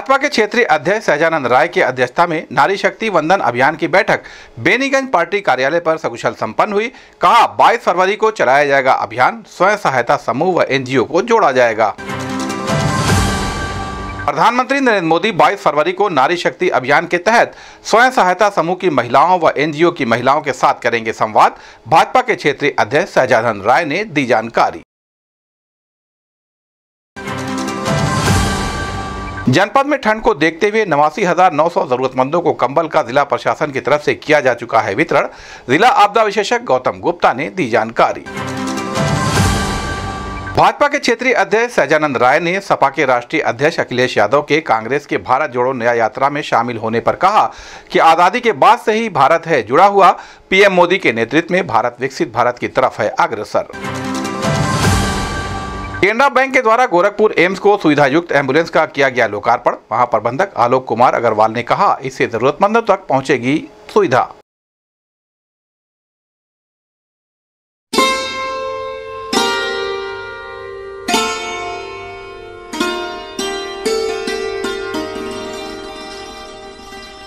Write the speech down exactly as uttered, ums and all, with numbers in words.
भाजपा के क्षेत्रीय अध्यक्ष सहजानंद राय की अध्यक्षता में नारी शक्ति वंदन अभियान की बैठक बेनीगंज पार्टी कार्यालय पर सकुशल संपन्न हुई। कहा बाईस फरवरी को चलाया जाएगा अभियान, स्वयं सहायता समूह व एनजीओ को जोड़ा जाएगा। प्रधानमंत्री नरेंद्र मोदी बाईस फरवरी को नारी शक्ति अभियान के तहत स्वयं सहायता समूह की महिलाओं व एनजीओ की महिलाओं के साथ करेंगे संवाद। भाजपा के क्षेत्रीय अध्यक्ष सहजानंद राय ने दी जानकारी। जनपद में ठंड को देखते हुए नवासी हजार नौ सौ जरूरतमंदों को कंबल का जिला प्रशासन की तरफ से किया जा चुका है वितरण। जिला आपदा विशेषज्ञ गौतम गुप्ता ने दी जानकारी। भाजपा के क्षेत्रीय अध्यक्ष सहजानंद राय ने सपा के राष्ट्रीय अध्यक्ष अखिलेश यादव के कांग्रेस के भारत जोड़ो न्याय यात्रा में शामिल होने पर कहा कि आजादी के बाद से ही भारत है जुड़ा हुआ। पीएम मोदी के नेतृत्व में भारत विकसित भारत की तरफ है अग्रसर। केनरा बैंक के द्वारा गोरखपुर एम्स को सुविधा युक्त एम्बुलेंस का किया गया लोकार्पण। महाप्रबंधक आलोक कुमार अग्रवाल ने कहा, इससे जरूरतमंदों तक पहुंचेगी सुविधा।